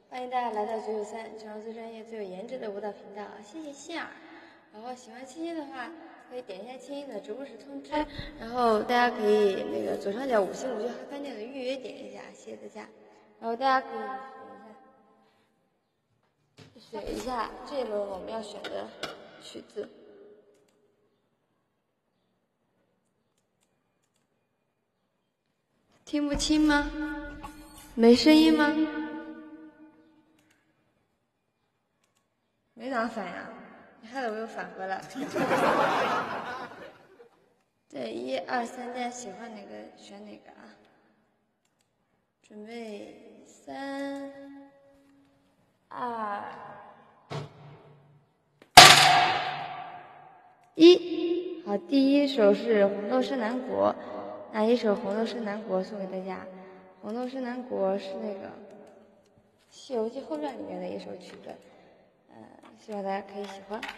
欢迎大家来到993，全国最专业、最有颜值的舞蹈频道。谢谢心儿。然后喜欢青音的话，可以点一下青音的直播时通知。然后大家可以那个左上角5星5居嗨饭店的预约点一下，谢谢大家。然后大家可以选一下这一轮我们要选的曲子。听不清吗？没声音吗？没咋反呀，你害得我又返回来。对，1、2、3，大家喜欢哪个选哪个啊？准备3、2、1。好，第一首是《红豆生南国》，那一首《红豆生南国》送给大家。《红豆生南国》是那个《西游记后传》里面的一首曲子，希望大家可以喜欢。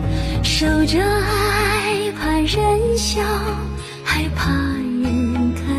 守着爱，怕人笑，害怕人看。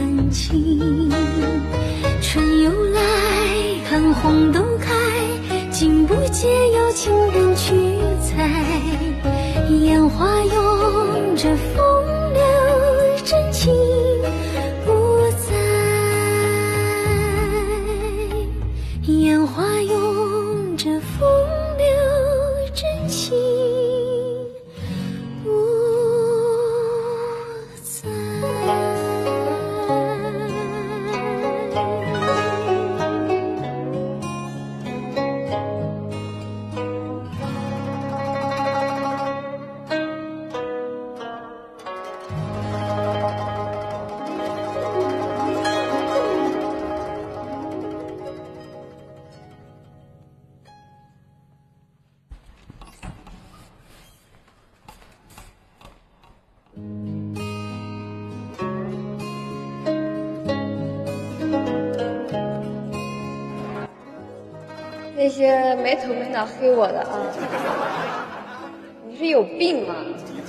那些没头没脑黑我的啊，你是有病吗？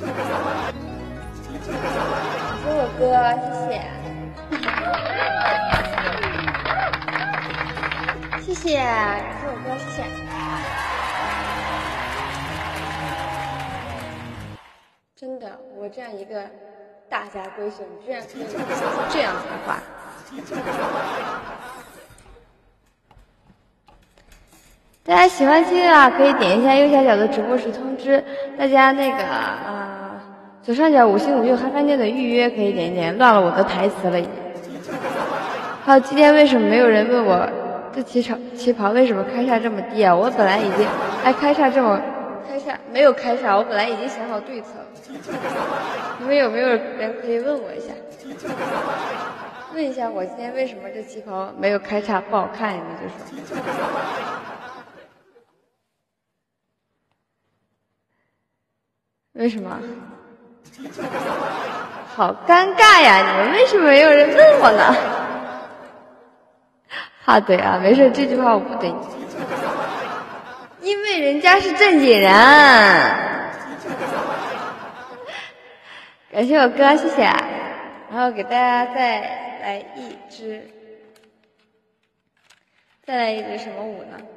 给我哥，谢谢，谢谢，给我哥，谢谢。真的，我这样一个大家闺秀，你居然可以说出这样子的话。大家喜欢听啊，可以点一下右下角的直播时通知。大家那个左上角5星5六嗨饭店的预约可以点一点，乱了我的台词了已经。还有今天为什么没有人问我这旗袍为什么开叉这么低啊？我本来已经开叉没有开叉，我本来已经想好对策了。你们有没有人可以问我一下？问一下我今天为什么这旗袍没有开叉不好看？你们就说。为什么？好尴尬呀！你们为什么没有人问我呢？对啊，没事，这句话我不对你，因为人家是正经人。感谢我哥，谢谢。然后给大家再来一支什么舞呢？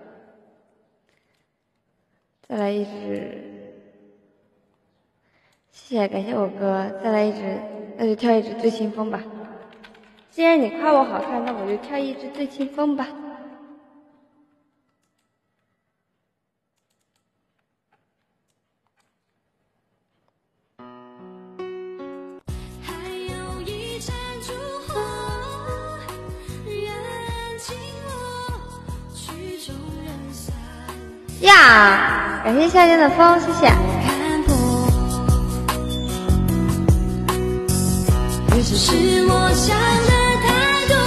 再来一支。谢谢，感谢我哥，再来一支，那就跳一支醉清风吧。既然你夸我好看，那我就跳一支醉清风吧。呀，感谢夏天的风，谢谢。是我想的太多。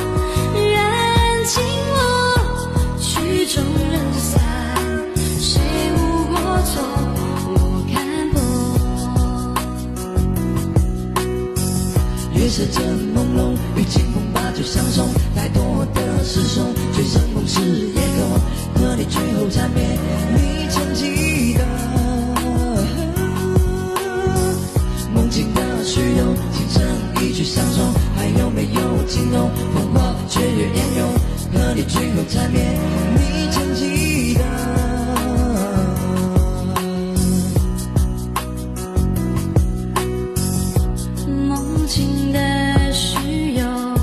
谁色正朦胧，与清风把酒相送，太多的失踪，醉生梦死夜空，和你最后缠绵，你曾记得梦境的虚荣，倾城一曲相送，还有没有惊动风华雪月烟涌，和你最后缠绵，你曾记得梦境的虚有，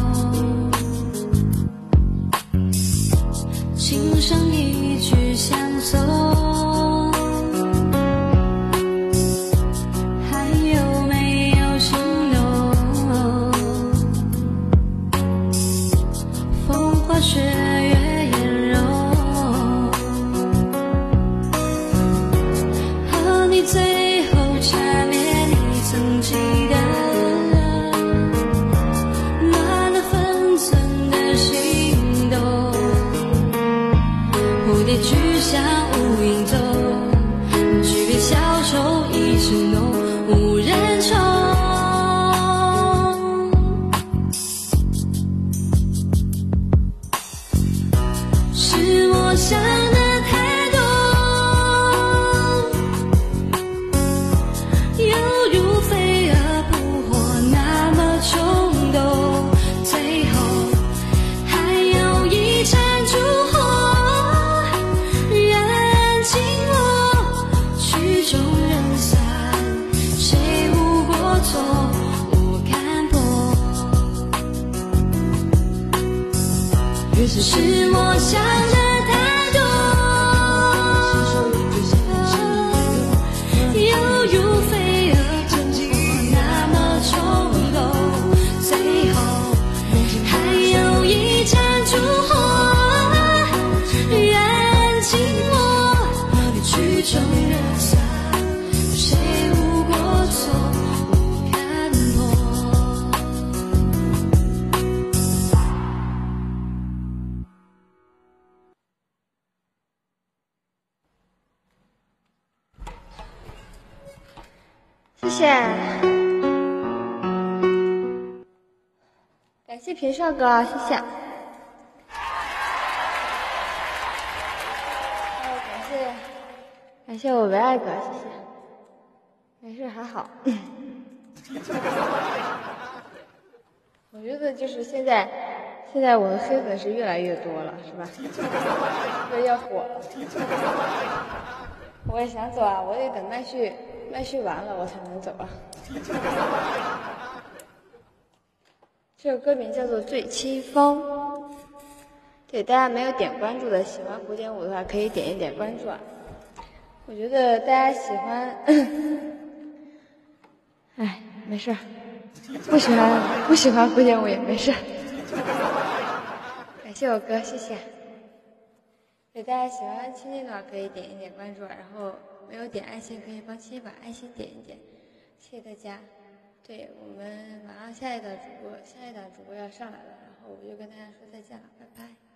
琴声一曲相送，还有没有心动？风花雪月颜容，和你最后缠绵，你曾记得暖了分寸的心动，蝴蝶去向无影踪，举杯消愁一声浓，无人宠。是我想的太多，犹如飞蛾扑火那么冲动，最后还有一盏烛火燃尽我，曲终人散，谁无过错，我看破。是我想的太多，犹如飞蛾扑火那么冲动，最后还有一盏烛火燃尽我，曲终人散，谁无过错，我看破。 谢谢，感谢平少哥，谢谢。还有感谢我唯爱哥，谢谢。没事还好。我觉得就是现在我的黑粉是越来越多了，是吧？要火了。我也想走啊，我得等麦序完了我才能走啊。这首歌名叫做《醉清风》。对，大家没有点关注的，喜欢古典舞的话可以点一点关注啊。我觉得大家喜欢，哎，没事，不喜欢古典舞也没事。感谢我哥，谢谢。对，大家喜欢青青的话可以点一点关注啊，然后没有点爱心可以帮青青把爱心点一点，谢谢大家。对，我们马上下一档主播要上来了，然后我就跟大家说再见了，拜拜。